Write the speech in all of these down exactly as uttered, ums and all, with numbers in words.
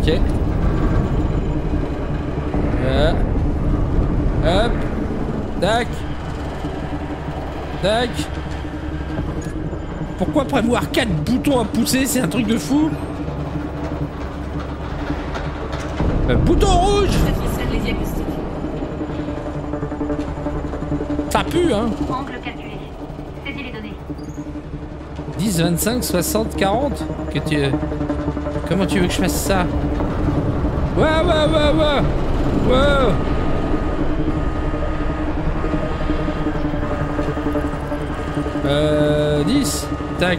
Ok. Euh. Hop. Tac. Tac. Pourquoi prévoir quatre boutons à pousser? C'est un truc de fou. Euh, bouton rouge. Ça pue, hein. Angle calculé. Saisis les données. dix, vingt-cinq, soixante, quarante. Que tu... Comment tu veux que je fasse ça? Ouais, ouais, ouais, ouais. Ouais. Euh... dix. Tac.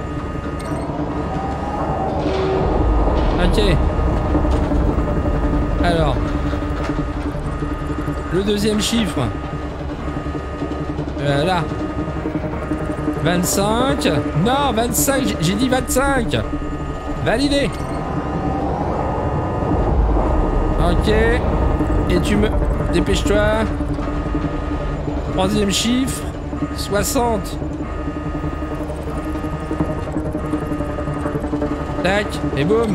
Ok. Alors. Le deuxième chiffre. Euh, là. vingt-cinq. Non, vingt-cinq. J'ai dit vingt-cinq. Validé. Ok. Et tu me... Dépêche-toi. Troisième chiffre. soixante. Tac. Et boum.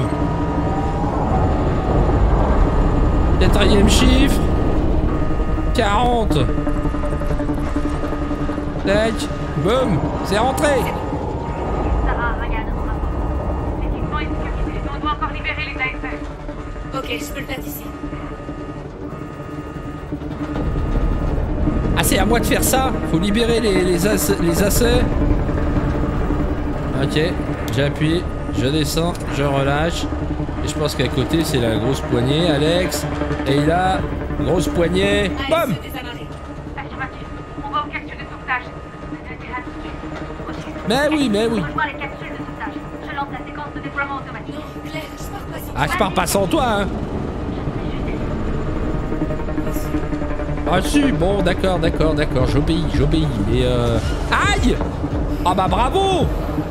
Quatrième chiffre. quarante. Tac. Boum. C'est rentré. Sarah, Ryan, on rapport. L'équipement est sécurisé. On doit encore libérer les A S F. Ok, je peux le faire ici. Ah, c'est à moi de faire ça. Faut libérer les, les, as, les assets. Ok. J'appuie. Je descends. Je relâche. Et je pense qu'à côté, c'est la grosse poignée. Alex. Et là, grosse poignée. Bam. On va aux capsules de sauvetage. Mais oui, mais oui. Je rejoins les capsules de sauvetage. Je lance la séquence de déploiement automatique. Non, Claire, je pars pas sans Ah, je pars pas sans toi, hein. Ah si, bon, d'accord, d'accord, d'accord. J'obéis, j'obéis. Mais euh... Aïe. Ah bah bravo.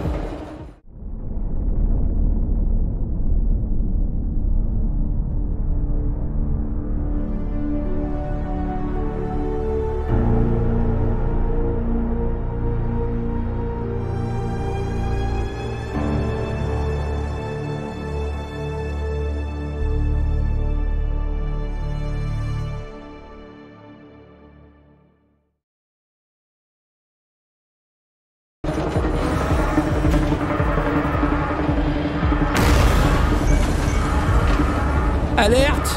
Alerte.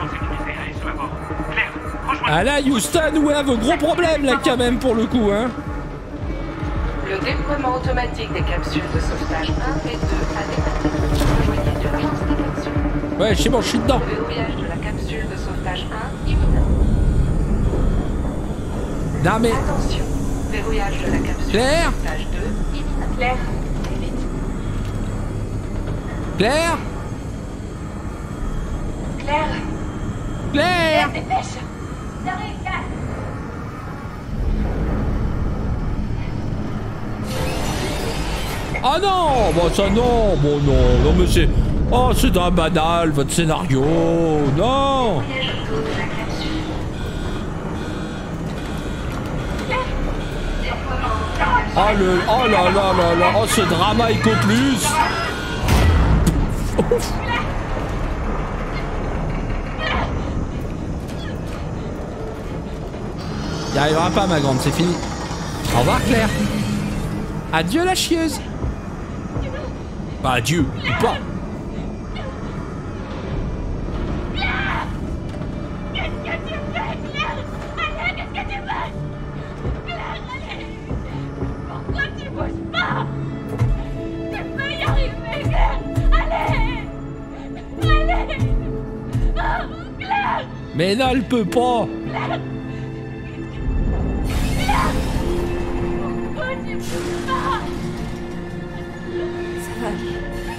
Ah là, Houston, we have un gros problème là quand même pour le coup, hein. Le déploiement automatique des capsules de sauvetage un et deux a démarré. Rejoignez d'urgence des capsules. Ouais, c'est bon, je suis dedans. Le verrouillage de la capsule de sauvetage un imminent. Non mais... Attention, verrouillage de la capsule Claire. de sauvetage deux imminent. Claire, très vite. Claire. Claire. Claire. Dépêche. J'arrive, Kat. Oh non. Bon ça non. Bon non. Non mais c'est... Oh c'est un banal votre scénario. Non. Verrouillage auto de la capsule. Oh le... Oh là là là là. Oh ce drama Eco Plus. Il arrivera pas ma grande, c'est fini. Au revoir Claire. Adieu la chieuse. Bah adieu, ou pas. Qu'est-ce que tu fais, Claire? Allez, qu'est-ce que tu fais? Claire, allez. Pourquoi tu bouges pas? Tu peux y arriver, Claire. Allez. Allez. Oh, Claire. Mais non, elle peut pas. Claire. Pourquoi tu bouges pas? Ça va aller.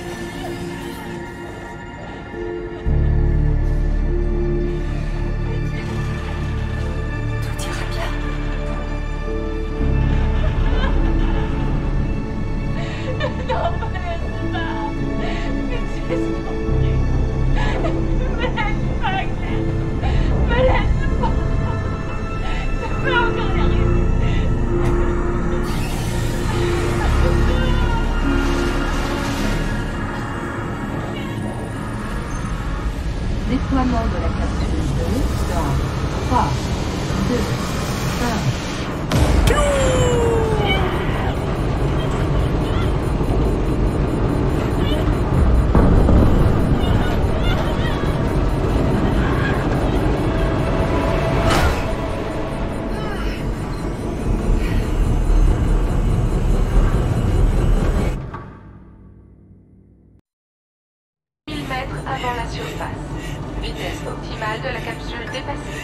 Tout ira bien. Non, me laisse pas. Mais tu es sorti. Me laisse pas, Claire. Me laisse pas. Tu peux encore y arriver. Déploiement de la capsule deux dans trois, deux, un. Avant la surface. Vitesse optimale de la capsule dépassée.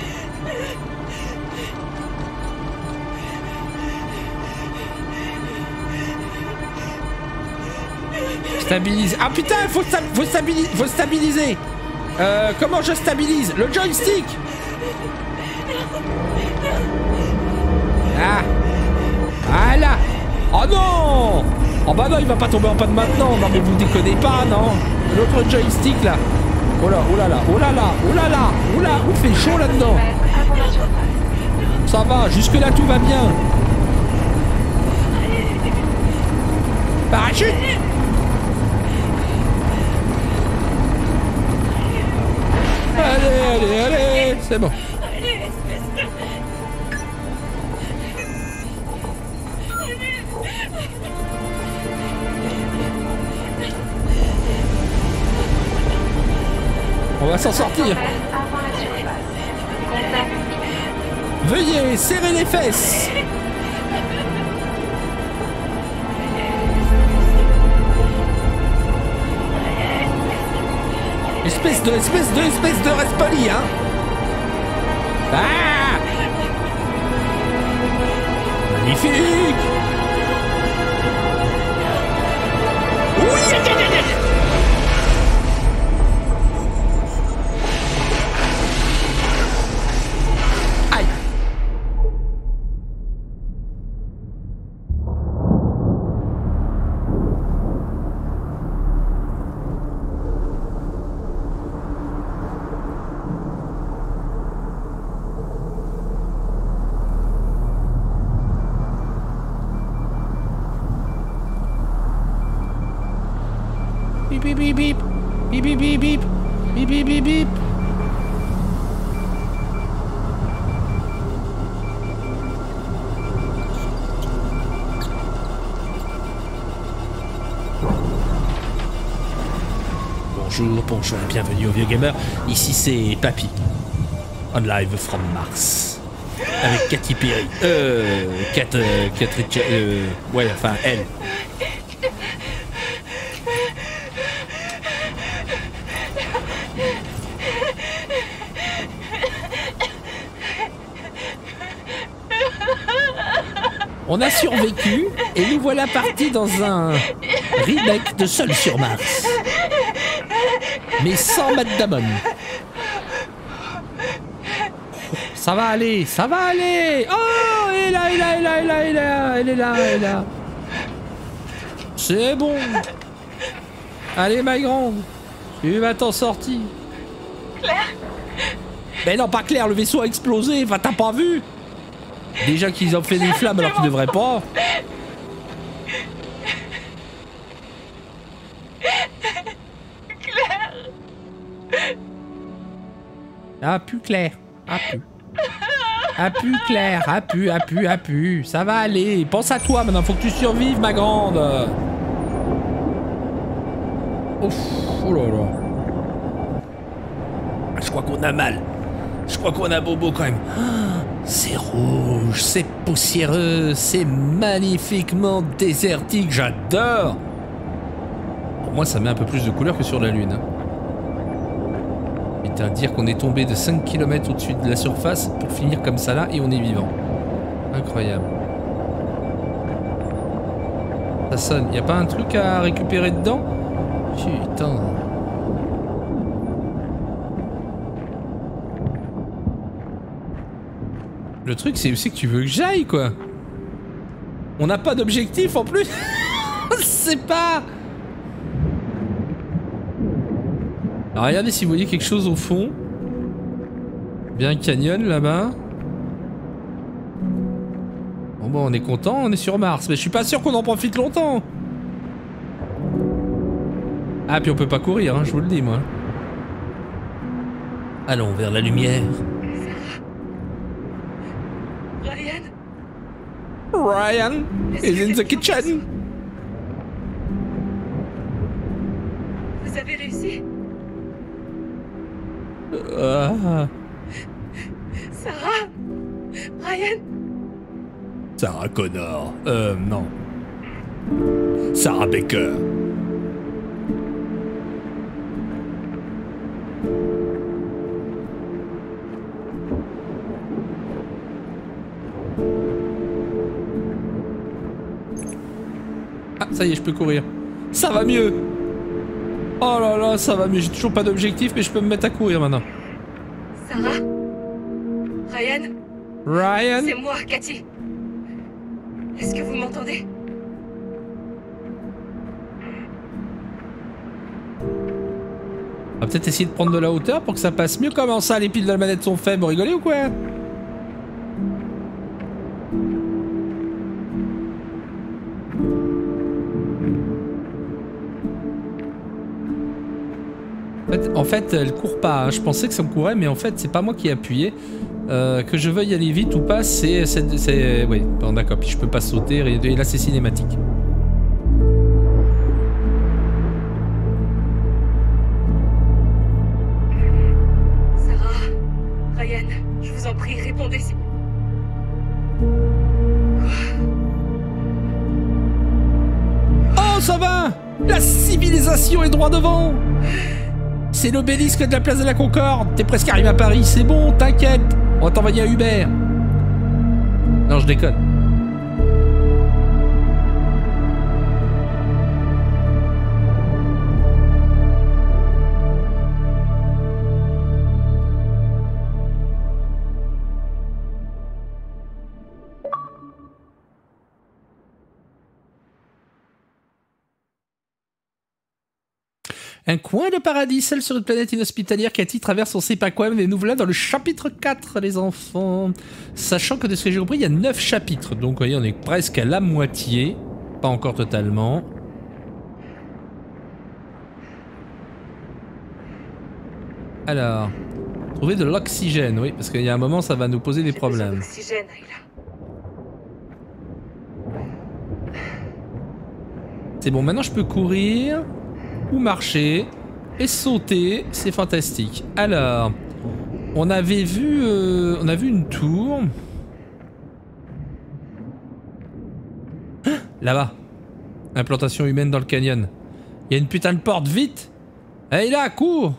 Stabilise. Ah putain, faut, sta faut, stabiliser, faut stabiliser. Euh, comment je stabilise? Le joystick. Ah. Voilà. Oh non. Oh bah non, il va pas tomber en panne maintenant. Non mais vous déconnez pas, non. L'autre joystick là. Oh là, oh là là, oh là là, oh là là, oh là, il fait chaud là-dedans. Ça va, jusque là tout va bien. Parachute. Allez, allez, allez, c'est bon. On va s'en sortir. Veuillez serrer les fesses. Espèce de, espèce de, espèce de reste poli, hein. Ah. Magnifique. Oui, aïe, aïe, aïe, aïe. Bip bip bip bip bip bip bip bip bip bip bip. Bonjour, bonjour et bienvenue au Vieux Gamer. Ici c'est Papy. On live from Mars. Avec Katy Perry. Euh. Kat. Euh, Kat euh, ouais, enfin elle. On a survécu et nous voilà partis dans un remake de Seul sur Mars. Mais sans Matt Damon. Ça va aller, ça va aller. Oh, elle est là, elle est là, elle est là, elle est là, elle est là, elle est là. C'est bon. Allez, ma grande. Tu vas t'en sortir. Claire. Mais non, pas Claire, le vaisseau a explosé. Enfin, t'as pas vu? Déjà qu'ils ont fait des flammes alors qu'ils devraient pas. Claire. Ah, plus Claire. Ah, plus. Ah, plus Claire. Ah, plus, ah, plus, ah, plus. Ça va aller. Pense à toi maintenant. Faut que tu survives, ma grande. Ouf. Oh là là. Je crois qu'on a mal. Je crois qu'on a bobo quand même. C'est rouge, c'est poussiéreux, c'est magnifiquement désertique, j'adore. Pour moi, ça met un peu plus de couleur que sur la Lune. Putain, dire qu'on est tombé de cinq kilomètres au-dessus de la surface pour finir comme ça là et on est vivant. Incroyable. Ça sonne. Y a pas un truc à récupérer dedans? Putain. Le truc, c'est aussi que tu veux que j'aille, quoi. On n'a pas d'objectif en plus. C'est pas... Alors regardez si vous voyez quelque chose au fond. Bien un canyon là-bas. Bon bon, on est content, on est sur Mars. Mais je suis pas sûr qu'on en profite longtemps. Ah, puis on peut pas courir, hein, je vous le dis, moi. Allons vers la lumière. Ryan, Ryan est-ce is que in quelqu'un the kitchen. vous avez réussi? Ah, Sarah? Ryan? Sarah Connor. Euh, non. Sarah Baker. Ah, ça y est, je peux courir. Ça va mieux. Oh là là, ça va mieux. J'ai toujours pas d'objectif, mais je peux me mettre à courir maintenant. Sarah? Ryan? Ryan? C'est moi, Cathy. Est-ce que vous m'entendez? On va peut-être essayer de prendre de la hauteur pour que ça passe mieux. Comment ça, les piles de la manette sont faibles? Vous rigolez ou quoi? En fait, en fait, elle court pas. Hein. Je pensais que ça me courait, mais en fait, c'est pas moi qui ai appuyé. Euh, que je veuille aller vite ou pas, c'est... c'est... Oui, bon, d'accord. Puis je peux pas sauter, et là, c'est cinématique. Sarah? Ryan, je vous en prie, répondez si... Oh, ça va! La civilisation est droit devant! C'est l'obélisque de la place de la Concorde. T'es presque arrivé à Paris, c'est bon, t'inquiète. On va t'envoyer un Uber. Non, je déconne. Un coin de paradis, seul sur une planète inhospitalière, Cathy traverse son sait pas quoi, mais nous voilà dans le chapitre quatre, les enfants. Sachant que de ce que j'ai compris, il y a neuf chapitres, donc vous voyez, on est presque à la moitié. Pas encore totalement. Alors, trouver de l'oxygène, oui, parce qu'il y a un moment, ça va nous poser des problèmes. L'oxygène, Ayla. C'est bon, maintenant je peux courir... ou marcher et sauter, c'est fantastique. Alors, on avait vu, euh, on a vu une tour. Ah, là-bas, implantation humaine dans le canyon. Il y a une putain de porte, vite. Allez là, cours.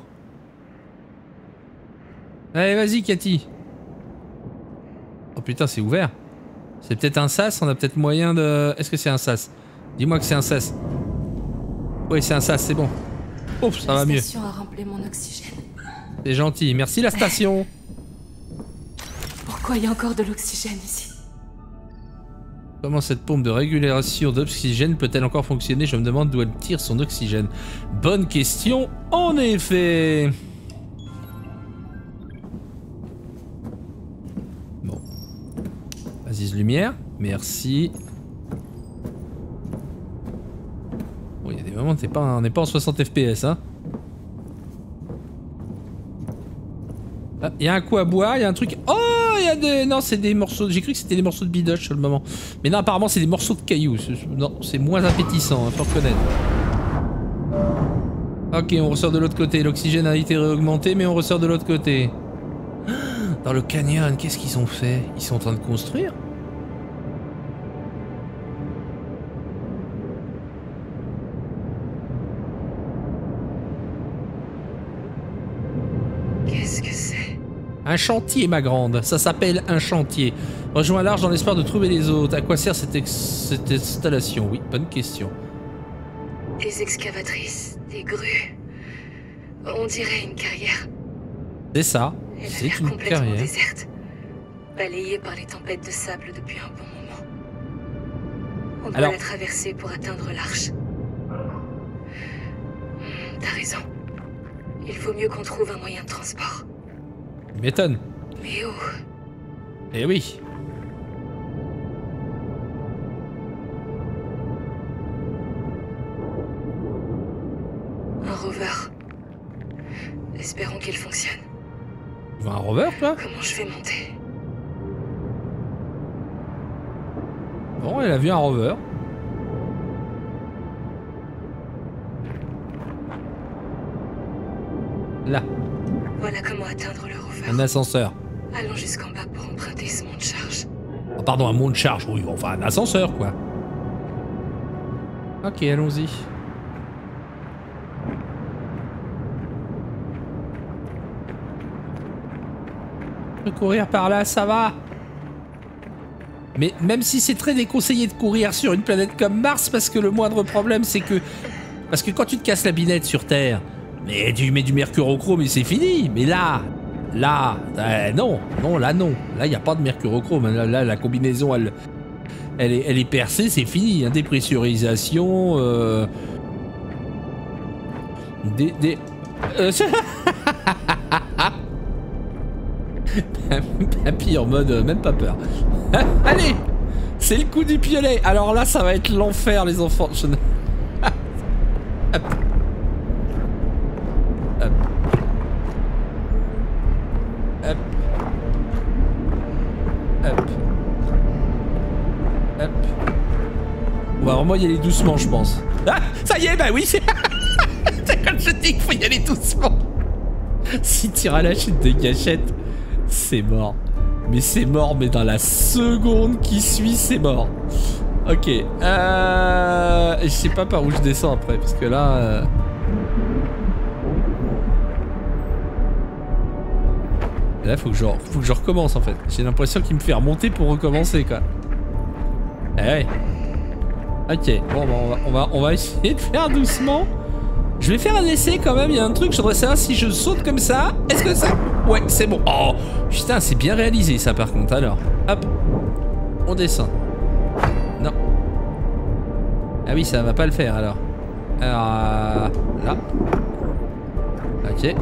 Allez, vas-y, Cathy. Oh putain, c'est ouvert. C'est peut-être un sas, on a peut-être moyen de... Est-ce que c'est un sas? Dis-moi que c'est un sas. Oui, c'est un sas, c'est bon. Ouf, ça va mieux. La station a rempli mon oxygène. C'est gentil, merci la station. Pourquoi il y a encore de l'oxygène ici? Comment cette pompe de régulation d'oxygène peut-elle encore fonctionner? Je me demande d'où elle tire son oxygène. Bonne question, en effet. Bon. Vas-y, lumière, merci. Bon, il y a des moments, on n'est pas, on n'est pas en soixante F P S, hein. Ah, il y a un coup à boire, il y a un truc... Oh, il y a des... Non, c'est des morceaux... J'ai cru que c'était des morceaux de bidoche sur le moment. Mais non, apparemment, c'est des morceaux de cailloux. Non, c'est moins appétissant, hein, faut reconnaître. Ok, on ressort de l'autre côté. L'oxygène a été réaugmenté, mais on ressort de l'autre côté. Dans le canyon, qu'est-ce qu'ils ont fait? Ils sont en train de construire? Qu'est-ce que c'est? Un chantier, ma grande. Ça s'appelle un chantier. Rejoins l'arche dans l'espoir de trouver les autres. À quoi sert cette, ex cette installation? Oui, bonne question. Des excavatrices, des grues. On dirait une carrière. C'est ça. Elle a C'est l'air une complètement carrière. déserte. Balayée par les tempêtes de sable depuis un bon moment. On doit Alors- la traverser pour atteindre l'arche. Hmm, T'as raison. Il faut mieux qu'on trouve un moyen de transport. Tu m'étonnes. Mais où? Eh oui. Un rover. Espérons qu'il fonctionne. Tu veux un rover, toi? Comment je vais monter? Bon, elle a vu un rover. Là. Voilà comment atteindre le rover. Un ascenseur. Allons jusqu'en bas pour emprunter ce monte charge. Oh, pardon, un monte charge, oui, enfin un ascenseur, quoi. Ok, allons-y. De courir par là, ça va. Mais même si c'est très déconseillé de courir sur une planète comme Mars, parce que le moindre problème, c'est que... Parce que quand tu te casses la binette sur Terre, mais tu mets du mercurochrome et c'est fini. Mais là, là, euh, non, non, là non. Là, il n'y a pas de mercurochrome. Là, là, la combinaison, elle, elle, est, elle est percée, c'est fini. Hein. Dépressurisation... Euh... Des... des... Euh... Papy en mode euh, même pas peur. Allez, c'est le coup du piolet. Alors là, ça va être l'enfer, les enfants. Je ne... Hop. Hop. Hop. Hop. Hop. On va vraiment y aller doucement, je pense. Ah, ça y est, bah oui, c'est... c'est comme je dis qu'il faut y aller doucement. Si tu à la chute de gâchette, c'est mort. Mais c'est mort, mais dans la seconde qui suit, c'est mort. Ok. Euh... Je sais pas par où je descends après, parce que là... Euh... Là, faut que, je... faut que je recommence, en fait. J'ai l'impression qu'il me fait remonter pour recommencer, quoi. Eh ouais. Ok. Bon, bah, on, va, on, va, on va essayer de faire doucement. Je vais faire un essai quand même, il y a un truc, je voudrais savoir si je saute comme ça, est-ce que ça... Ouais, c'est bon. Oh, putain, c'est bien réalisé ça par contre, alors. Hop, on descend. Non. Ah oui, ça va pas le faire alors. Alors, euh, là. Ok.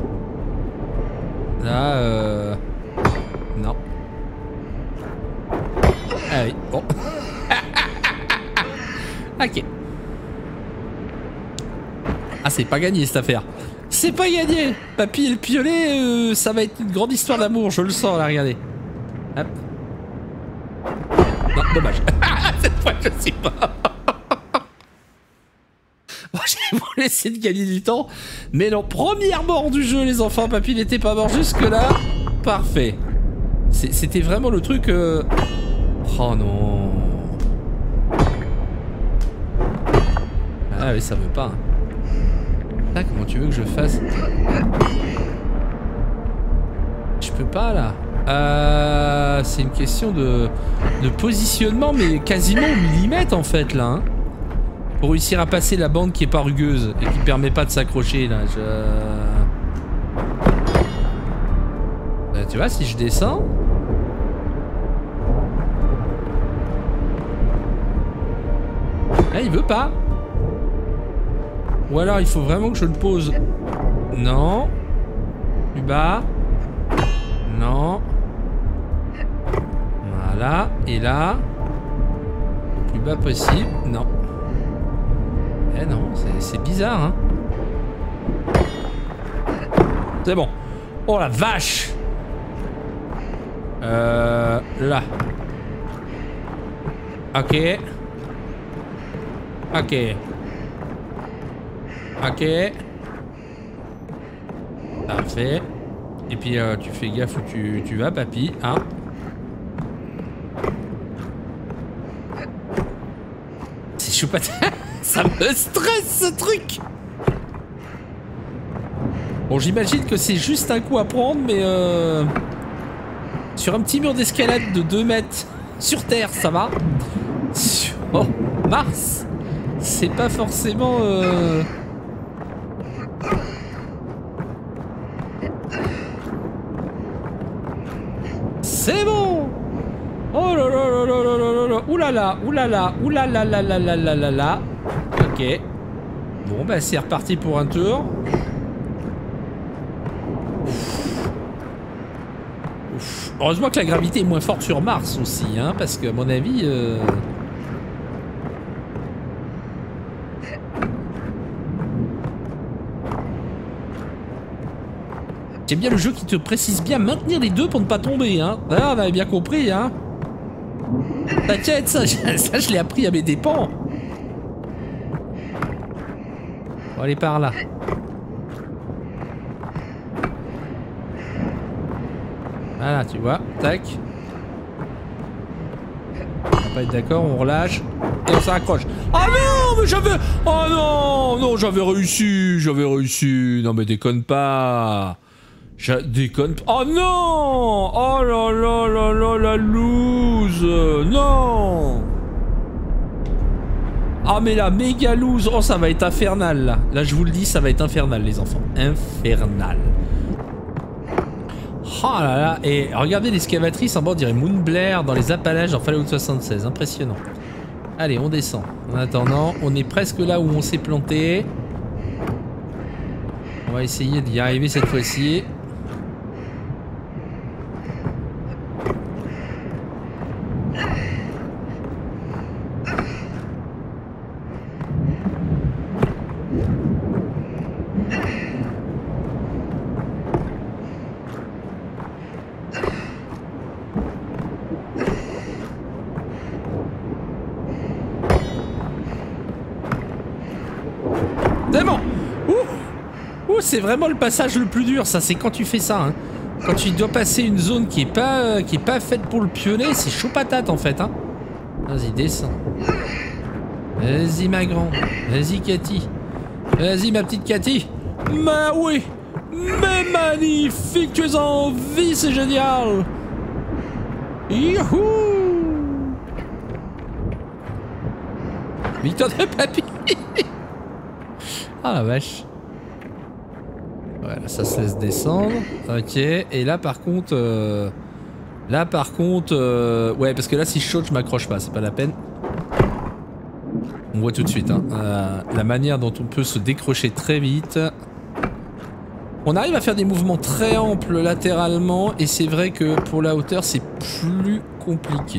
Là, euh... Non. Ah oui, bon. Ok. Ah, c'est pas gagné cette affaire. C'est pas gagné. Papy et le piolet, euh, ça va être une grande histoire d'amour, je le sens là, regardez. Hop. Non, dommage. Cette fois, je sais pas. Bon, j'ai voulu essayer de gagner du temps. Mais non, première mort du jeu, les enfants. Papy n'était pas mort jusque-là. Parfait. C'était vraiment le truc... Euh... Oh non. Ah oui, ça veut pas. Hein. Ah, comment tu veux que je fasse? Je peux pas là. Euh, c'est une question de, de positionnement, mais quasiment au millimètre en fait là. Hein, pour réussir à passer la bande qui est pas rugueuse et qui permet pas de s'accrocher là. Je... Euh, tu vois, si je descends. Là, il veut pas. Ou alors il faut vraiment que je le pose. Non. Plus bas. Non. Voilà. Et là. Plus bas possible. Non. Eh non, c'est bizarre, hein. C'est bon. Oh la vache. Euh... Là. Ok. Ok. Ok. Parfait. Et puis euh, tu fais gaffe où tu, tu vas, papy, hein. C'est chaud pas. Ça me stresse ce truc. Bon, j'imagine que c'est juste un coup à prendre, mais euh, sur un petit mur d'escalade de deux mètres sur Terre, ça va. Sur Mars, c'est pas forcément... Euh... C'est bon. Oh là là là là là là là. Ouh là là, ouh là là, ouh là là là là là là là là. Ok. Bon bah c'est reparti pour un tour. Ouf. Ouf. Heureusement que la gravité est moins forte sur Mars aussi, hein, parce que à mon avis... Euh... J'aime bien le jeu qui te précise bien maintenir les deux pour ne pas tomber, hein. Ah, on avait bien compris, hein. T'inquiète, ça, ça je l'ai appris à mes dépens. On va aller par là. Voilà, tu vois, tac. On va pas être d'accord, on relâche et on s'accroche. Ah non, mais j'avais... Oh non, non, j'avais réussi, j'avais réussi. Non mais déconne pas. Je déconne pas. Oh non. Oh là là là là, la loose. Non. Ah mais la méga loose. Oh, ça va être infernal là. Là, je vous le dis, ça va être infernal les enfants. Infernal. Oh là là. Et regardez l'excavatrice en bas, on dirait Moon Blair dans les Appalaches en Fallout soixante-seize. Impressionnant. Allez, on descend. En attendant, on est presque là où on s'est planté. On va essayer d'y arriver cette fois-ci. C'est vraiment le passage le plus dur, ça, c'est quand tu fais ça, hein. Quand tu dois passer une zone qui est pas, euh, qui est pas faite pour le pionnier, c'est chaud patate en fait, hein. Vas-y, descends. Vas-y, ma grande. Vas-y, Cathy. Vas-y, ma petite Cathy. Mais oui. Mais magnifique, tu es en vie, c'est génial. Youhou. Victoire de papy. Ah la vache. Voilà, ça se laisse descendre. Ok, et là par contre... Euh, là par contre... Euh, ouais, parce que là si je saute, je m'accroche pas, c'est pas la peine. On voit tout de suite, hein, euh, la manière dont on peut se décrocher très vite. On arrive à faire des mouvements très amples latéralement, et c'est vrai que pour la hauteur, c'est plus compliqué.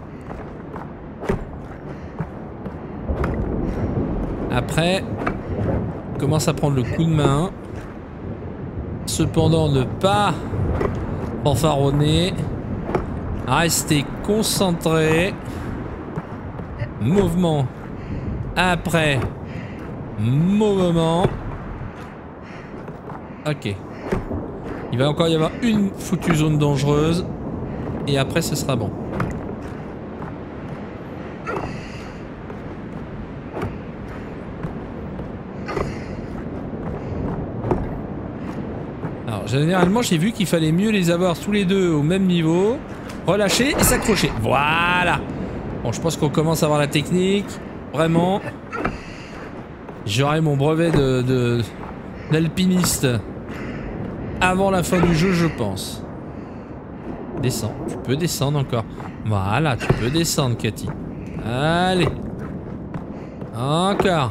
Après, on commence à prendre le coup de main. Cependant, ne pas fanfaronner. Rester concentré. Mouvement. Après. Mouvement. Ok. Il va encore y avoir une foutue zone dangereuse. Et après, ce sera bon. Généralement, j'ai vu qu'il fallait mieux les avoir tous les deux au même niveau. Relâcher et s'accrocher. Voilà. Bon, je pense qu'on commence à avoir la technique. Vraiment. J'aurai mon brevet de, de d'alpiniste avant la fin du jeu, je pense. Descends. Tu peux descendre encore. Voilà, tu peux descendre, Cathy. Allez. Encore.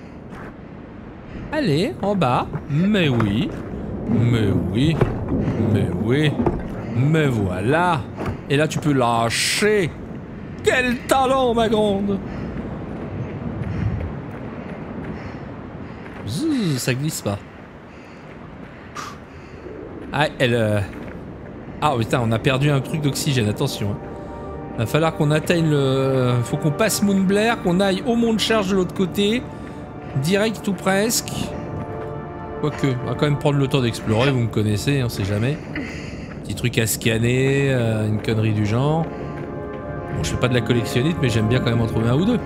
Allez, en bas. Mais oui. Mais oui, mais oui, mais voilà. Et là tu peux lâcher. Quel talent, ma grande. Zzz, ça glisse pas. Ah, elle... Euh... Ah putain, on a perdu un truc d'oxygène, attention. Hein. Va falloir qu'on atteigne le... Faut qu'on passe Moon Blair, qu'on aille au mont de charge de l'autre côté. Direct ou presque. Quoique, on va quand même prendre le temps d'explorer, vous me connaissez, on sait jamais. Petit truc à scanner, euh, une connerie du genre. Bon, je fais pas de la collectionnite, mais j'aime bien quand même en trouver un ou deux.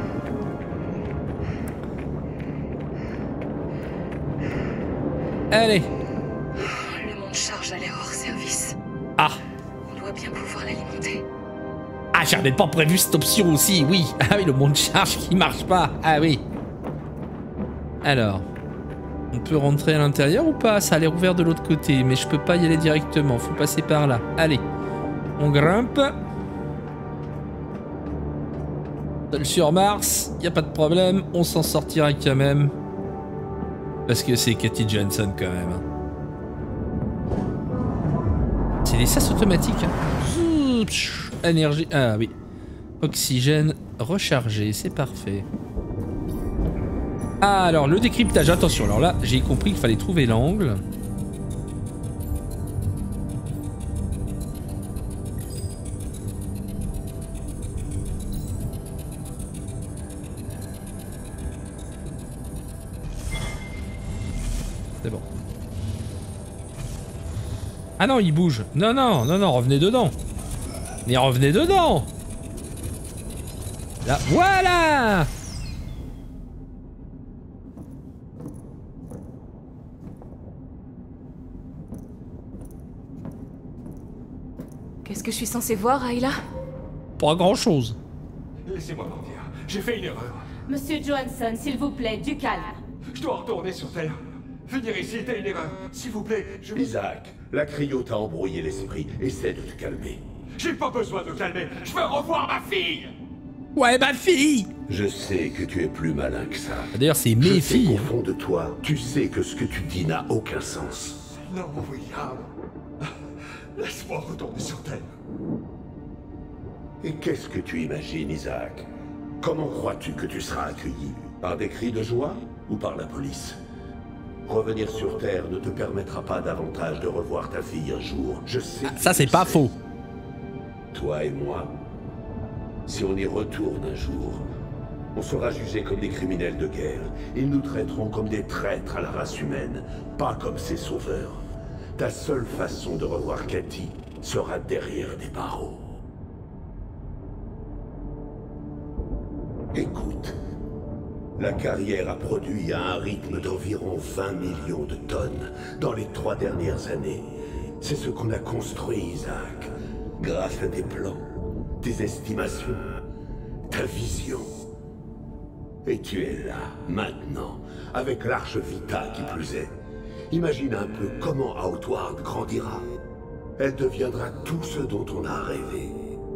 Allez. Le mont de charge a l'air hors service. Ah. On doit bien pouvoir l'alimenter. Ah, j'avais pas prévu cette option aussi, oui. Ah oui, le mont de charge qui marche pas. Ah oui. Alors... On peut rentrer à l'intérieur ou pas? Ça a l'air ouvert de l'autre côté, mais je peux pas y aller directement. Faut passer par là. Allez. On grimpe. Seul sur Mars. Y a pas de problème. On s'en sortira quand même. Parce que c'est Cathy Johnson quand même. C'est des sas automatiques. Hein. Énergie. Ah oui. Oxygène rechargé. C'est parfait. Ah, alors le décryptage, attention, alors là j'ai compris qu'il fallait trouver l'angle. Ah non, il bouge. Non, non, non, non, revenez dedans. Mais revenez dedans. Là, voilà. Qu'est-ce que je suis censée voir, Ayla? Pas grand-chose. Laissez-moi mentir. J'ai fait une erreur. Monsieur Johansson, s'il vous plaît, du calme. Je dois retourner sur Terre. Venir ici était une erreur. S'il vous plaît, je... Isaac, la cryo t'a embrouillé l'esprit. Essaie de te calmer. J'ai pas besoin de calmer. Je veux revoir ma fille. Ouais, ma fille. Je sais que tu es plus malin que ça. D'ailleurs, c'est Je mes sais filles. qu'au fond de toi, tu sais que ce que tu dis n'a aucun sens. Non, William. Laisse-moi retourner sur Terre. Et qu'est-ce que tu imagines, Isaac? Comment crois-tu que tu seras accueilli? Par des cris de joie ou par la police? Revenir sur Terre ne te permettra pas davantage de revoir ta fille un jour. Je sais. Ah, ça, c'est pas sais. faux. Toi et moi, si on y retourne un jour, on sera jugés comme des criminels de guerre. Ils nous traiteront comme des traîtres à la race humaine, pas comme ses sauveurs. Ta seule façon de revoir Cathy sera derrière des barreaux. Écoute, la carrière a produit à un rythme d'environ vingt millions de tonnes dans les trois dernières années. C'est ce qu'on a construit, Isaac, grâce à tes plans, tes estimations, ta vision. Et tu es là, maintenant, avec l'Arche Vita qui plus est. Imagine un peu comment Outward grandira. Elle deviendra tout ce dont on a rêvé.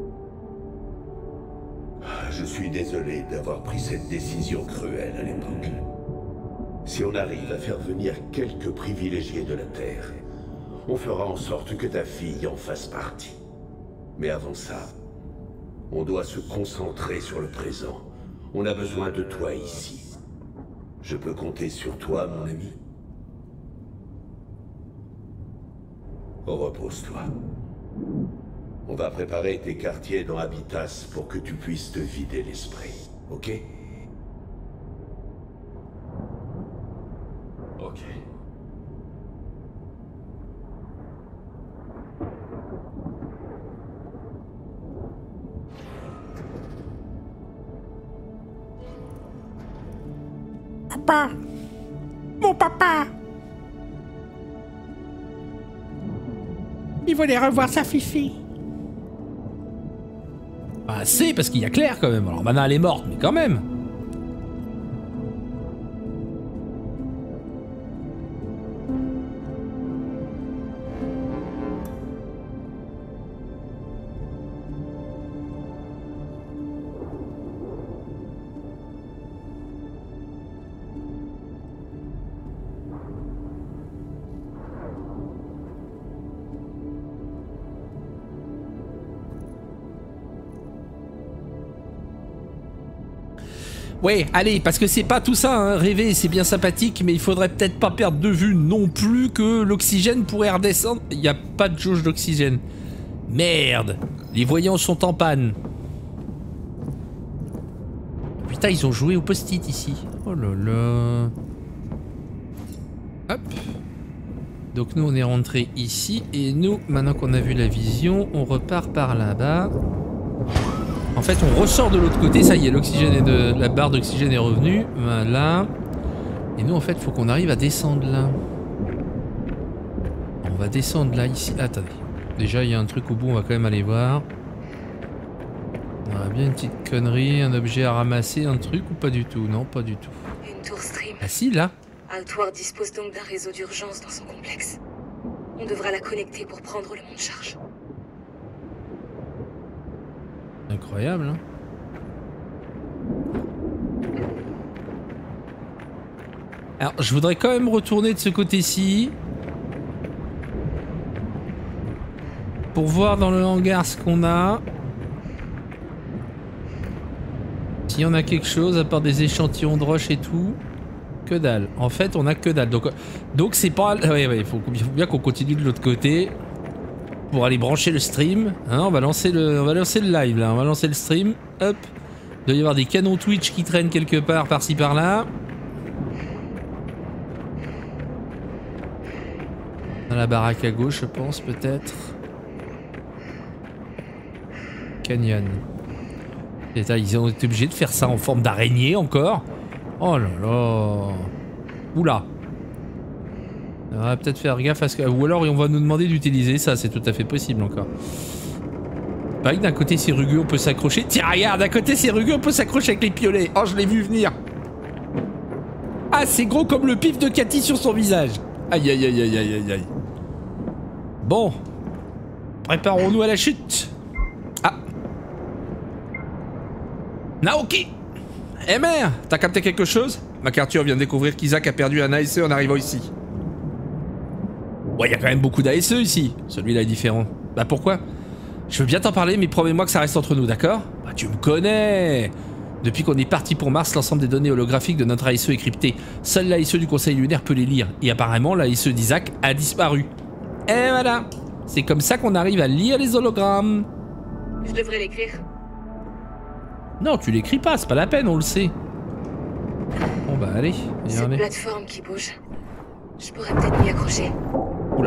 Je suis désolé d'avoir pris cette décision cruelle à l'époque. Si on arrive à faire venir quelques privilégiés de la Terre, on fera en sorte que ta fille en fasse partie. Mais avant ça, on doit se concentrer sur le présent. On a besoin de toi ici. Je peux compter sur toi, mon ami. Repose-toi. On va préparer tes quartiers dans Habitas pour que tu puisses te vider l'esprit, ok? Ok. Papa! Mon papa! Il voulait revoir sa fifi. Bah, c'est parce qu'il y a Claire quand même. Alors maintenant elle est morte, mais quand même. Ouais, allez, parce que c'est pas tout ça, hein. Rêver c'est bien sympathique, mais il faudrait peut-être pas perdre de vue non plus que l'oxygène pourrait redescendre. Il n'y a pas de jauge d'oxygène. Merde, les voyants sont en panne. Putain, ils ont joué au post-it ici. Oh là là. Hop. Donc nous on est rentré ici, et nous, maintenant qu'on a vu la vision, on repart par là-bas. En fait, on ressort de l'autre côté, ça y est, l'oxygène est de la barre d'oxygène est revenue, voilà. Et nous, en fait, il faut qu'on arrive à descendre là. On va descendre là, ici. Attendez. Déjà, il y a un truc au bout, on va quand même aller voir. On a bien une petite connerie, un objet à ramasser, un truc ou pas du tout? Non, pas du tout. Une tour stream. Ah si, là. Outward dispose donc d'un réseau d'urgence dans son complexe. On devra la connecter pour prendre le monde charge. Incroyable, hein. Alors, je voudrais quand même retourner de ce côté-ci. Pour voir dans le hangar ce qu'on a. S'il y en a quelque chose, à part des échantillons de roche et tout. Que dalle. En fait, on a que dalle. Donc, donc c'est pas... Ouais, ouais, il faut bien qu'on continue de l'autre côté. Pour aller brancher le stream, hein, on va lancer le, on va lancer le live là, on va lancer le stream, hop, il doit y avoir des canons Twitch qui traînent quelque part par-ci par-là. Dans la baraque à gauche, je pense, peut-être. Canyon. Et là, ils ont été obligés de faire ça en forme d'araignée encore. Oh là là. Oula. On va peut-être faire gaffe à ce que... Ou alors on va nous demander d'utiliser ça, c'est tout à fait possible encore. Pareil, d'un côté c'est rugueux, on peut s'accrocher. Tiens, regarde, d'un côté c'est rugueux, on peut s'accrocher avec les piolets. Oh, je l'ai vu venir. Ah, c'est gros comme le pif de Cathy sur son visage. Aïe, aïe, aïe, aïe, aïe, aïe. Bon. Préparons-nous à la chute. Ah. Naoki. Eh mère, t'as capté quelque chose? MacArthur vient de découvrir qu'Isaac a perdu un A S E en arrivant ici. Ouais, y a quand même beaucoup d'A S E ici. Celui-là est différent. Bah pourquoi? Je veux bien t'en parler, mais promets-moi que ça reste entre nous, d'accord? Bah tu me connais. Depuis qu'on est parti pour Mars, l'ensemble des données holographiques de notre A S E est crypté. Seul l'A S E du Conseil lunaire peut les lire. Et apparemment, l'A S E d'Isaac a disparu. Et voilà. C'est comme ça qu'on arrive à lire les hologrammes. Je devrais l'écrire. Non, tu l'écris pas, c'est pas la peine, on le sait. Bon bah allez, Cette plateforme qui bouge. Je pourrais peut-être m'y accrocher. Oula.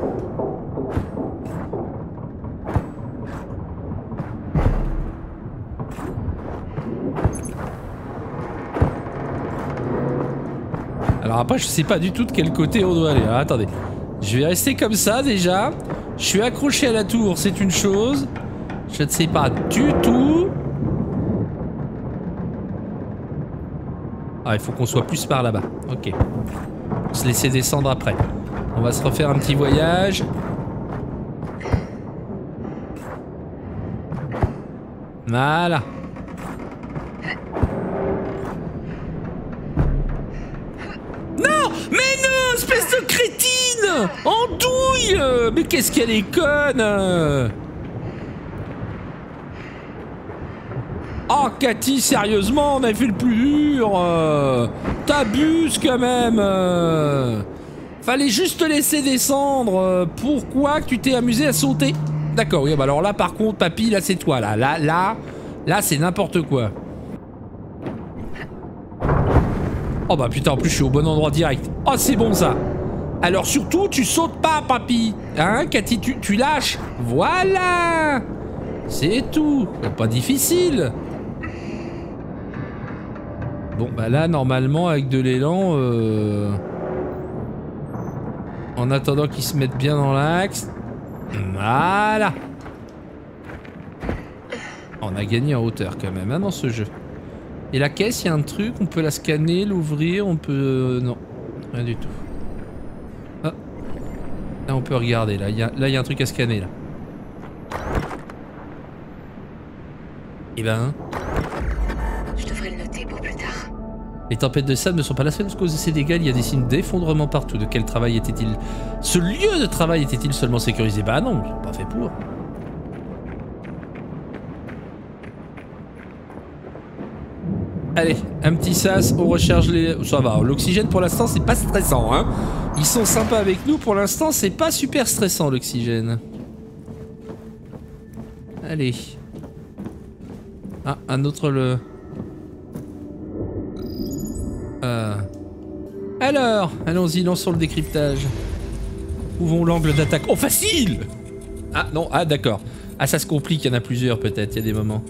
Alors après, je sais pas du tout de quel côté on doit aller. Alors, attendez. Je vais rester comme ça déjà. Je suis accroché à la tour, c'est une chose. Je ne sais pas du tout. Ah, il faut qu'on soit plus par là-bas. Ok. On va se laisser descendre après. On va se refaire un petit voyage. Voilà. Non! Mais non! Espèce de crétine! Andouille! Mais qu'est-ce qu'elle est conne! Oh Cathy, sérieusement, on a fait le plus dur. euh, T'abuses quand même. euh, Fallait juste te laisser descendre. euh, Pourquoi tu t'es amusé à sauter? D'accord, oui, bah alors là par contre, papy, là c'est toi, là, là, là, là c'est n'importe quoi. Oh bah putain, en plus je suis au bon endroit direct. Oh c'est bon ça. Alors surtout, tu sautes pas, papy. Hein, Cathy, tu, tu lâches. Voilà. C'est tout. C'est pas difficile. Bon bah là normalement avec de l'élan euh... en attendant qu'ils se mettent bien dans l'axe. Voilà. On a gagné en hauteur quand même hein, dans ce jeu. Et la caisse, il y a un truc, on peut la scanner, l'ouvrir, on peut... Euh, non, rien du tout. Ah. Là on peut regarder, là il y a, là, il y a un truc à scanner là. Et ben... Je devrais le noter pour plus tard. Les tempêtes de sable ne sont pas la seule cause de ces dégâts, il y a des signes d'effondrement partout. De quel travail était-il? Ce lieu de travail était-il seulement sécurisé? Bah non, c'est pas fait pour. Allez, un petit sas, on recharge les... Ça va, l'oxygène pour l'instant c'est pas stressant hein. Ils sont sympas avec nous, pour l'instant c'est pas super stressant l'oxygène. Allez. Ah, un autre le... Euh... Alors, allons-y, lançons le décryptage. Trouvons l'angle d'attaque. Oh, facile! Ah, non, ah, d'accord. Ah, ça se complique, il y en a plusieurs peut-être, il y a des moments.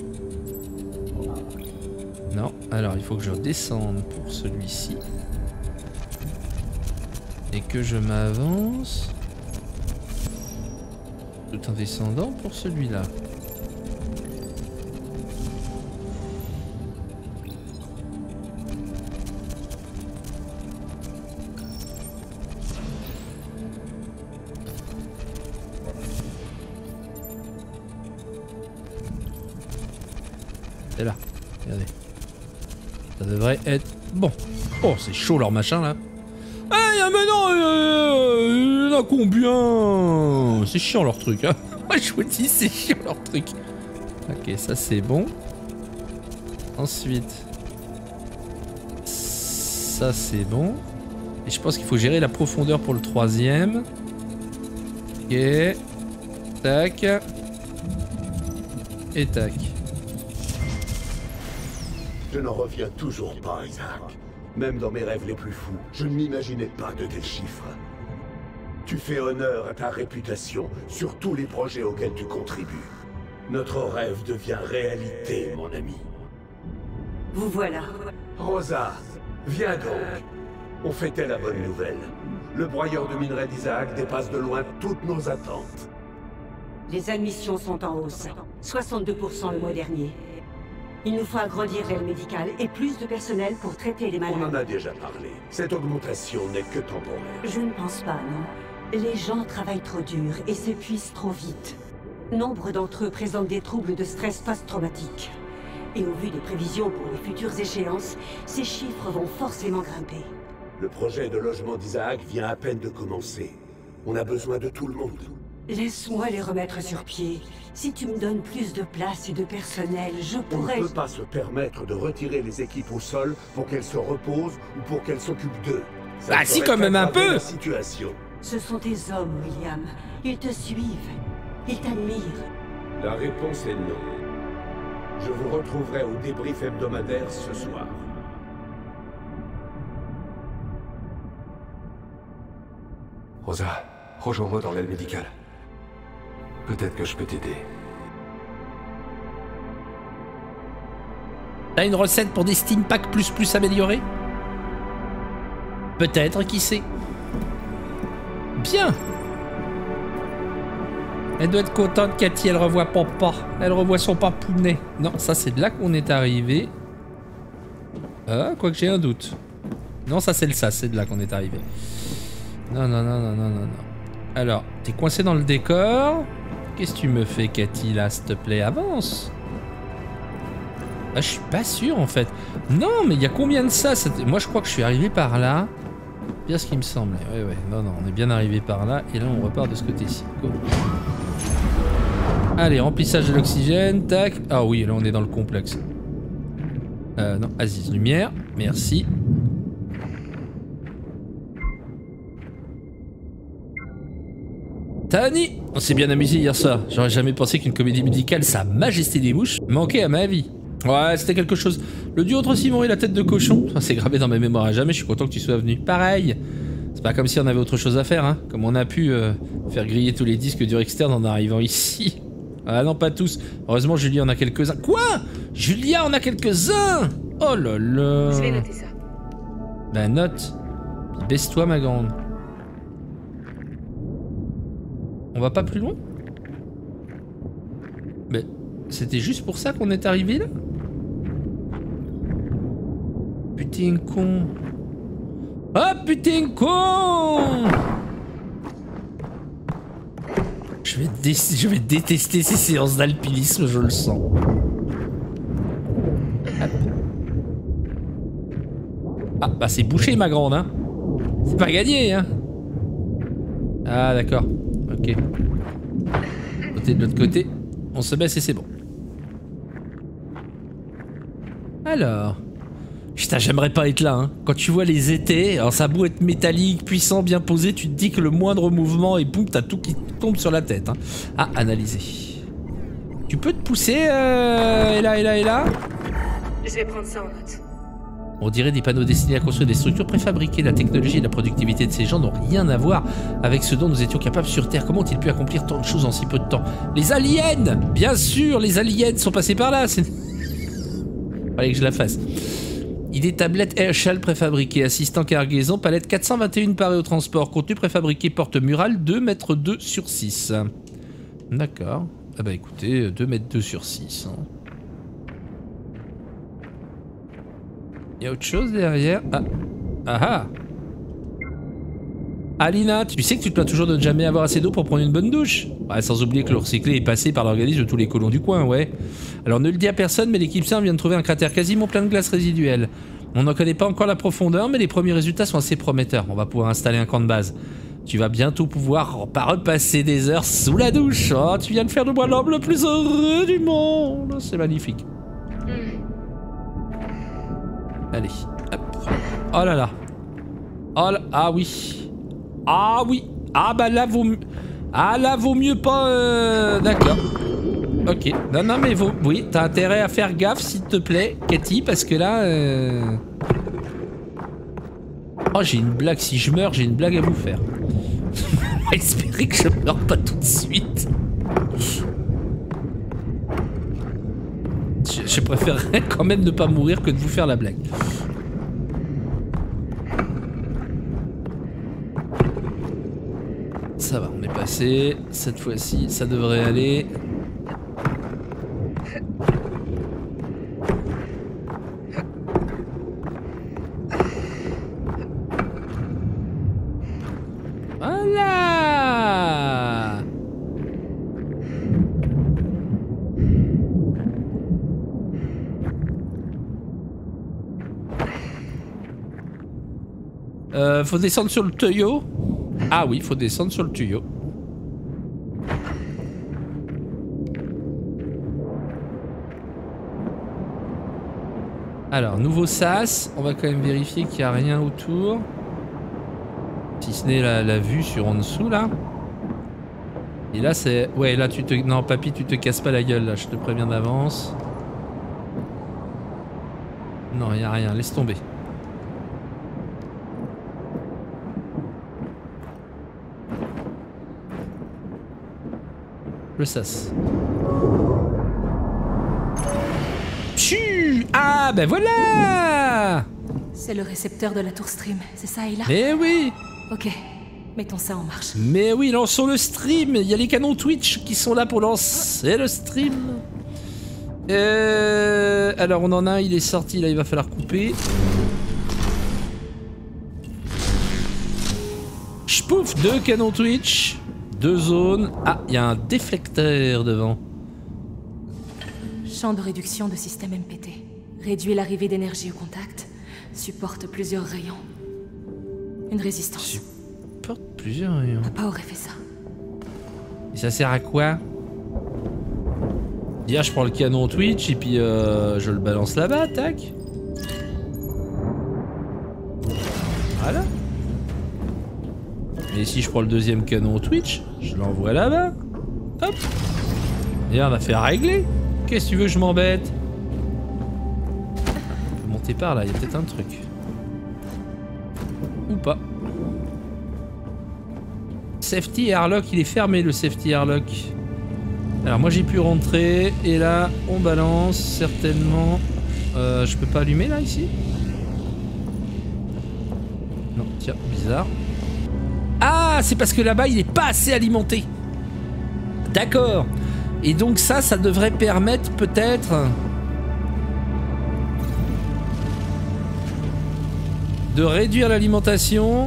Non, alors il faut que je redescende pour celui-ci. Et que je m'avance. Tout en descendant pour celui-là. C'est là, regardez. Ça devrait être bon. Oh, c'est chaud leur machin là. Ah, y'a maintenant, il y en a combien? C'est chiant leur truc, hein. Moi je vous dis, c'est chiant leur truc. Ok, ça c'est bon. Ensuite, ça c'est bon. Et je pense qu'il faut gérer la profondeur pour le troisième. Ok. Tac. Et tac. Je n'en reviens toujours pas, Isaac. Même dans mes rêves les plus fous, je ne m'imaginais pas de tels chiffres. Tu fais honneur à ta réputation sur tous les projets auxquels tu contribues. Notre rêve devient réalité, mon ami. Vous voilà. Rosa, viens donc. On fêtait la bonne nouvelle. Le broyeur de minerais d'Isaac dépasse de loin toutes nos attentes. Les admissions sont en hausse. soixante-deux pour cent le mois dernier. Il nous faut agrandir l'aile médicale et plus de personnel pour traiter les malades. On en a déjà parlé. Cette augmentation n'est que temporaire. Je ne pense pas, non. Les gens travaillent trop dur et s'épuisent trop vite. Nombre d'entre eux présentent des troubles de stress post-traumatique. Et au vu des prévisions pour les futures échéances, ces chiffres vont forcément grimper. Le projet de logement d'Isaac vient à peine de commencer. On a besoin de tout le monde. Laisse-moi les remettre sur pied. Si tu me donnes plus de place et de personnel, je pourrais... On ne peut pas se permettre de retirer les équipes au sol pour qu'elles se reposent ou pour qu'elles s'occupent d'eux. Ça Bah si, ferait quand même un aggraver peu. la situation. Ce sont tes hommes, William. Ils te suivent. Ils t'admirent. La réponse est non. Je vous retrouverai au débrief hebdomadaire ce soir. Rosa, rejoins-moi dans l'aile médicale. Peut-être que je peux t'aider. T'as une recette pour des Steam Pack plus plus améliorés? Peut-être, qui sait? Bien. Elle doit être contente, Cathy, elle revoit papa. Elle revoit son papounet. Non, ça c'est de là qu'on est arrivé. Ah, quoique j'ai un doute. Non, ça c'est le ça, c'est de là qu'on est arrivé. Non, non, non, non, non, non, non. Alors, t'es coincé dans le décor. Qu'est-ce que tu me fais, Cathy, là, s'il te plaît? Avance. Ah, je suis pas sûr, en fait. Non, mais il y a combien de ça? Moi, je crois que je suis arrivé par là. Bien ce qui me semblait. Ouais, ouais. Non, non, on est bien arrivé par là. Et là, on repart de ce côté-ci. Go. Allez, remplissage de l'oxygène. Tac. Ah oui, là, on est dans le complexe. Euh, non, Aziz, lumière. Merci. Tani! On s'est bien amusé hier soir. J'aurais jamais pensé qu'une comédie médicale, Sa Majesté des Mouches, manquait à ma vie. Ouais, c'était quelque chose. Le duo entre Simon et la tête de cochon, c'est gravé dans mes mémoires à jamais, je suis content que tu sois venu. Pareil. C'est pas comme si on avait autre chose à faire, hein. Comme on a pu euh, faire griller tous les disques du Externe en arrivant ici. Ah non, pas tous. Heureusement, Julia en a quelques-uns. Quoi? Julia en a quelques-uns? Oh là là. Je vais noter ça. Ben note. Puis baisse-toi, ma grande. On va pas plus loin? Mais c'était juste pour ça qu'on est arrivé là? Putain con. Ah putain con. Je vais, dé je vais détester ces séances d'alpinisme, je le sens. Hop. Ah bah c'est bouché ma grande, hein. C'est pas gagné, hein. Ah d'accord. Ok. Côté de l'autre côté, on se baisse et c'est bon. Alors. Putain, j'aimerais pas être là, hein. Quand tu vois les étés, alors ça a beau être métallique, puissant, bien posé, tu te dis que le moindre mouvement et boum, t'as tout qui tombe sur la tête, hein. Ah, analyser. Tu peux te pousser, euh, et là, et là, et là. Je vais prendre ça en note. On dirait des panneaux destinés à construire des structures préfabriquées. La technologie et la productivité de ces gens n'ont rien à voir avec ce dont nous étions capables sur Terre. Comment ont-ils pu accomplir tant de choses en si peu de temps? Les aliens! Bien sûr, les aliens sont passés par là. Fallait que je la fasse. Idée tablette Herschel préfabriquée. Assistant cargaison, palette quatre cent vingt et un paré au transport. Contenu préfabriqué, porte murale deux mètres deux sur six. D'accord. Ah bah écoutez, deux mètres deux sur six. Hein. Il y a autre chose derrière. Ah. Ah ah. Alina, tu sais que tu te plains toujours de ne jamais avoir assez d'eau pour prendre une bonne douche. Ouais, sans oublier que l'eau recyclée est passée par l'organisme de tous les colons du coin, ouais. Alors ne le dis à personne, mais l'équipe C E R N vient de trouver un cratère quasiment plein de glace résiduelle. On n'en connaît pas encore la profondeur, mais les premiers résultats sont assez prometteurs. On va pouvoir installer un camp de base. Tu vas bientôt pouvoir pas repasser des heures sous la douche. Oh, tu viens de faire de moi l'homme le plus heureux du monde. C'est magnifique. Allez, hop. Oh là là. Oh là, ah oui. Ah oui. Ah bah là vaut mieux. Ah là vaut mieux pas. Euh... D'accord. Ok. Non non mais vaut. Oui, t'as intérêt à faire gaffe s'il te plaît, Cathy, parce que là. Euh... Oh j'ai une blague. Si je meurs, j'ai une blague à vous faire. espérer que je meure pas tout de suite. Je, je préférerais quand même ne pas mourir que de vous faire la blague. Ça va, on est passé. Cette fois-ci, ça devrait aller. Voilà. Euh, faut descendre sur le tuyau. Ah oui, faut descendre sur le tuyau. Alors, nouveau sas. On va quand même vérifier qu'il n'y a rien autour. Si ce n'est la, la vue sur en dessous, là. Et là, c'est... Ouais, là, tu te... Non, papy, tu te casses pas la gueule, là. Je te préviens d'avance. Non, il n'y a rien. Laisse tomber. Le sas. Pshuu! Ah, ben voilà! C'est le récepteur de la tour stream, c'est ça, Ayla? Mais oui! Ok, mettons ça en marche. Mais oui, lançons le stream! Il y a les canons Twitch qui sont là pour lancer le stream. Euh... Alors, on en a un, il est sorti, là, il va falloir couper. Ch'pouf! Deux canons Twitch. Deux zones. Ah, il y a un déflecteur devant. Champ de réduction de système M P T. Réduit l'arrivée d'énergie au contact. Supporte plusieurs rayons. Une résistance. Supporte plusieurs rayons. Papa aurait fait ça. Et ça sert à quoi? Dire je prends le canon Twitch et puis euh, je le balance là-bas, tac. Voilà. Et si je prends le deuxième canon Twitch, je l'envoie là-bas. Hop. Et on a fait à régler. Qu'est-ce que tu veux que je m'embête? On peut monter par là, il y a peut-être un truc. Ou pas. Safety airlock, il est fermé le safety airlock. Alors moi j'ai pu rentrer et là on balance certainement. Euh, je peux pas allumer là ici? Non, tiens, bizarre. Ah, c'est parce que là-bas il est pas assez alimenté. D'accord. Et donc ça, ça devrait permettre peut-être de réduire l'alimentation.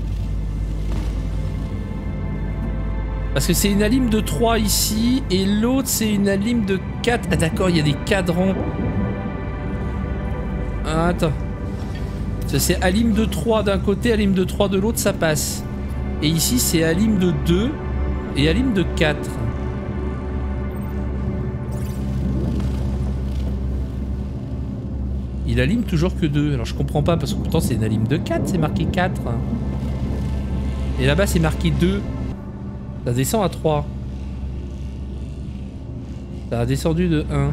Parce que c'est une alim de trois ici et l'autre c'est une alim de quatre. Ah d'accord, il y a des cadrans. Ah, attends. Ça c'est alim de trois d'un côté, alim de trois de l'autre, ça passe. Et ici c'est alim de deux et alim de quatre. Il alime toujours que deux. Alors je comprends pas parce que pourtant c'est une alim de quatre, c'est marqué quatre. Et là-bas c'est marqué deux. Ça descend à trois. Ça a descendu de un.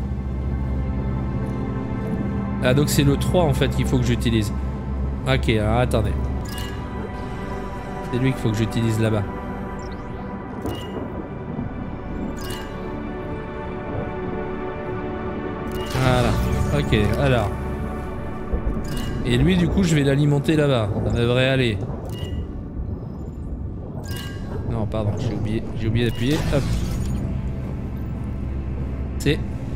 Ah donc c'est le trois en fait qu'il faut que j'utilise. Ok, alors attendez. C'est lui qu'il faut que j'utilise là-bas. Voilà. Ok, alors. Et lui du coup je vais l'alimenter là-bas. Ça devrait aller. Non pardon, j'ai oublié. J'ai oublié d'appuyer. Hop. C'est...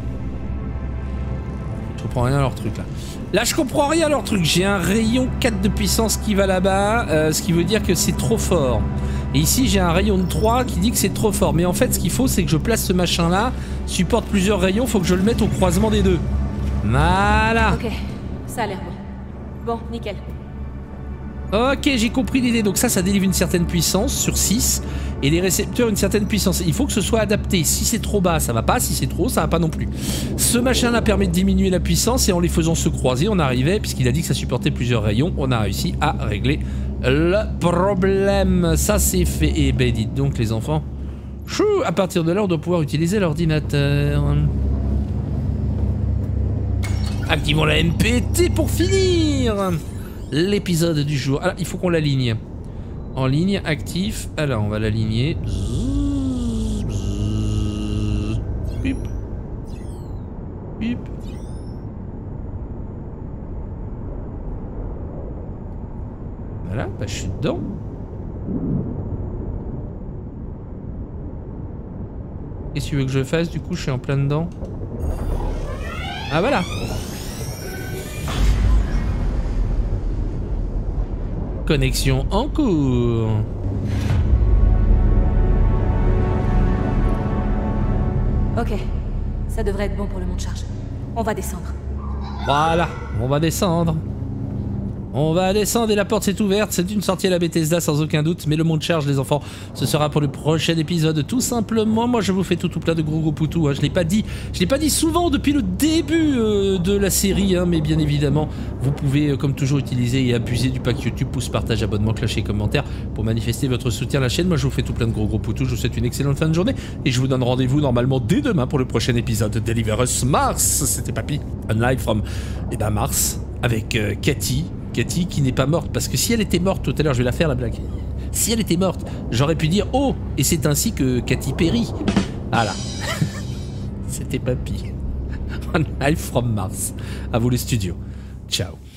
Je comprends rien à leur truc là. Là je comprends rien à leur truc. J'ai un rayon quatre de puissance qui va là-bas. Euh, ce qui veut dire que c'est trop fort. Et ici j'ai un rayon de trois qui dit que c'est trop fort. Mais en fait ce qu'il faut c'est que je place ce machin là. Supporte plusieurs rayons. Faut que je le mette au croisement des deux. Voilà. Ok, ça a l'air bon. Bon, nickel. Ok, j'ai compris l'idée. Donc ça, ça délivre une certaine puissance sur six. Et les récepteurs une certaine puissance. Il faut que ce soit adapté. Si c'est trop bas, ça va pas. Si c'est trop haut, ça va pas non plus. Ce machin-là permet de diminuer la puissance. Et en les faisant se croiser, on arrivait, puisqu'il a dit que ça supportait plusieurs rayons, on a réussi à régler le problème. Ça, c'est fait. Et ben, dites donc, les enfants. Chou, à partir de là, on doit pouvoir utiliser l'ordinateur. Activons la M P T pour finir l'épisode du jour. Alors, il faut qu'on l'aligne. En ligne, actif. Alors, on va l'aligner. Pip. Pip. Voilà, bah je suis dedans. Qu'est-ce que tu veux que je fasse? Du coup, je suis en plein dedans. Ah, voilà. Connexion en cours. Ok, ça devrait être bon pour le monte charge. On va descendre. Voilà, on va descendre. On va descendre et la porte s'est ouverte. C'est une sortie à la Bethesda sans aucun doute. Mais le monte charge, les enfants, ce sera pour le prochain épisode. Tout simplement, moi je vous fais tout tout plein de gros gros poutous. Hein. Je l'ai pas dit, je l'ai pas dit souvent depuis le début euh, de la série. Hein, mais bien évidemment, vous pouvez euh, comme toujours utiliser et abuser du pack YouTube, pouce, partage, abonnement, cloche et commentaire pour manifester votre soutien à la chaîne. Moi je vous fais tout plein de gros gros poutous. Je vous souhaite une excellente fin de journée. Et je vous donne rendez-vous normalement dès demain pour le prochain épisode de Deliver Us Mars. C'était Papy, un live from eh ben, Mars avec euh, Cathy. Cathy qui n'est pas morte, parce que si elle était morte, tout à l'heure je vais la faire la blague, si elle était morte, j'aurais pu dire oh, et c'est ainsi que Cathy périt. Voilà. C'était Papy. One live from Mars. À vous les studios. Ciao.